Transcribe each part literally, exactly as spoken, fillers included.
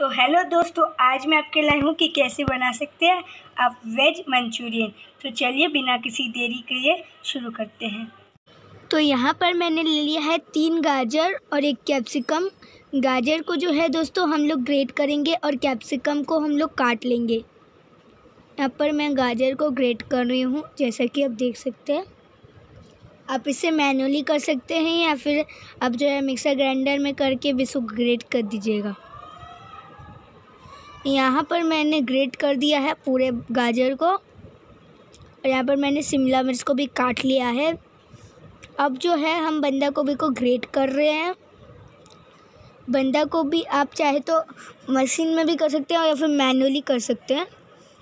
तो हेलो दोस्तों, आज मैं आपके लाई हूँ कि कैसे बना सकते हैं आप वेज मंचूरियन। तो चलिए बिना किसी देरी के शुरू करते हैं। तो यहाँ पर मैंने ले लिया है तीन गाजर और एक कैप्सिकम। गाजर को जो है दोस्तों हम लोग ग्रेट करेंगे और कैप्सिकम को हम लोग काट लेंगे। यहाँ पर मैं गाजर को ग्रेट कर रही हूँ, जैसा कि आप देख सकते हैं। आप इसे मैनुअली कर सकते हैं या फिर आप जो है मिक्सर ग्राइंडर में करके भी इसको ग्रेट कर दीजिएगा। यहाँ पर मैंने ग्रेट कर दिया है पूरे गाजर को और यहाँ पर मैंने शिमला मिर्च को भी काट लिया है। अब जो है हम बंदा गोभी को ग्रेट कर रहे हैं। बंदा गोभी आप चाहे तो मशीन में भी कर सकते हैं या फिर मैनुअली कर सकते हैं।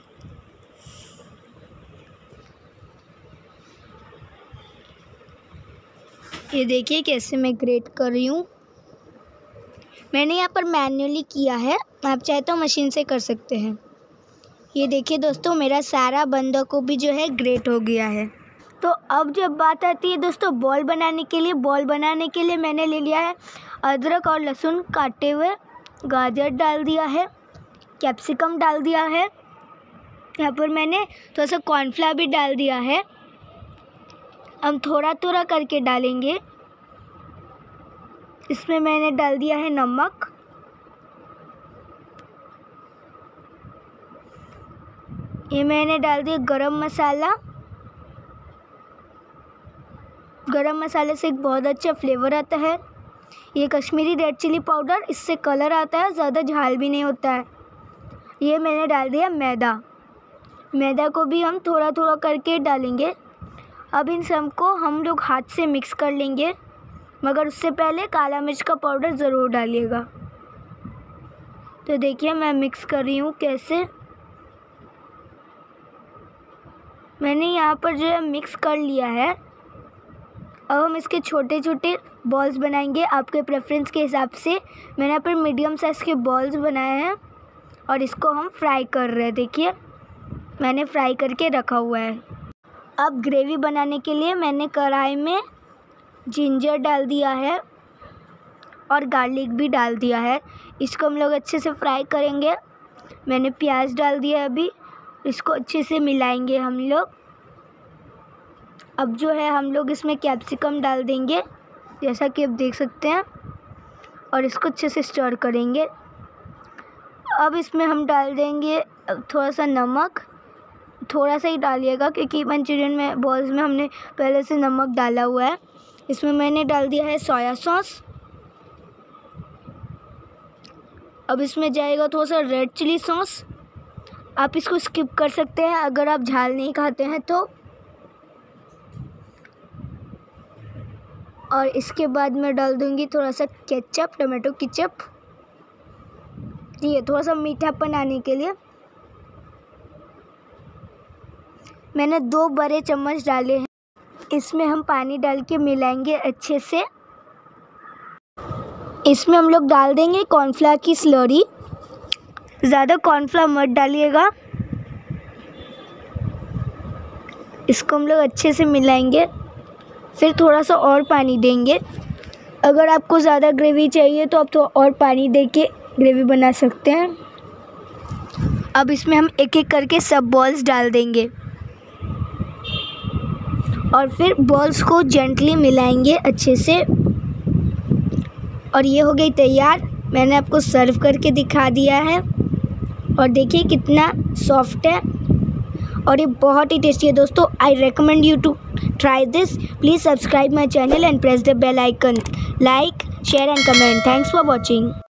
ये देखिए कैसे मैं ग्रेट कर रही हूँ। मैंने यहाँ पर मैन्युअली किया है, आप चाहे तो मशीन से कर सकते हैं। ये देखिए दोस्तों, मेरा सारा बंदा गोभी जो है ग्रेट हो गया है। तो अब जब बात आती है दोस्तों बॉल बनाने के लिए, बॉल बनाने के लिए मैंने ले लिया है अदरक और लहसुन काटे हुए, गाजर डाल दिया है, कैप्सिकम डाल दिया है, यहाँ पर मैंने थोड़ा सा कॉर्नफ्लावर भी डाल दिया है। हम थोड़ा थोड़ा करके डालेंगे। इसमें मैंने डाल दिया है नमक, ये मैंने डाल दिया गरम मसाला। गरम मसाले से एक बहुत अच्छा फ्लेवर आता है। ये कश्मीरी रेड चिली पाउडर, इससे कलर आता है, ज़्यादा झाल भी नहीं होता है। ये मैंने डाल दिया मैदा। मैदा को भी हम थोड़ा थोड़ा करके डालेंगे। अब इन सब को हम लोग हाथ से मिक्स कर लेंगे, मगर उससे पहले काला मिर्च का पाउडर ज़रूर डालिएगा। तो देखिए मैं मिक्स कर रही हूँ कैसे। मैंने यहाँ पर जो है मिक्स कर लिया है। अब हम इसके छोटे छोटे बॉल्स बनाएंगे आपके प्रेफरेंस के हिसाब से। मैंने यहाँ पर मीडियम साइज़ के बॉल्स बनाए हैं और इसको हम फ्राई कर रहे हैं। देखिए मैंने फ्राई करके रखा हुआ है। अब ग्रेवी बनाने के लिए मैंने कढ़ाई में जिंजर डाल दिया है और गार्लिक भी डाल दिया है। इसको हम लोग अच्छे से फ्राई करेंगे। मैंने प्याज डाल दिया है अभी, इसको अच्छे से मिलाएंगे हम लोग। अब जो है हम लोग इसमें कैप्सिकम डाल देंगे, जैसा कि आप देख सकते हैं, और इसको अच्छे से स्टर करेंगे। अब इसमें हम डाल देंगे थोड़ा सा नमक, थोड़ा सा ही डालिएगा क्योंकि मंचूरियन में बॉल्स में हमने पहले से नमक डाला हुआ है। इसमें मैंने डाल दिया है सोया सॉस। अब इसमें जाएगा थोड़ा सा रेड चिली सॉस। आप इसको स्किप कर सकते हैं अगर आप झाल नहीं खाते हैं तो। और इसके बाद मैं डाल दूंगी थोड़ा सा केचप, टमाटो केचप, ये थोड़ा सा मीठापन आने के लिए। मैंने दो बड़े चम्मच डाले हैं। इसमें हम पानी डाल के मिलाएंगे अच्छे से। इसमें हम लोग डाल देंगे कॉर्नफ्लावर की स्लरी। ज़्यादा कॉर्नफ्लावर मत डालिएगा। इसको हम लोग अच्छे से मिलाएंगे, फिर थोड़ा सा और पानी देंगे। अगर आपको ज़्यादा ग्रेवी चाहिए तो आप तो और पानी दे के ग्रेवी बना सकते हैं। अब इसमें हम एक एक करके सब बॉल्स डाल देंगे और फिर बॉल्स को जेंटली मिलाएंगे अच्छे से। और ये हो गई तैयार। मैंने आपको सर्व करके दिखा दिया है और देखिए कितना सॉफ्ट है और ये बहुत ही टेस्टी है दोस्तों। I recommend you to try this. Please subscribe my channel and press the bell icon. Like, share and comment. Thanks for watching.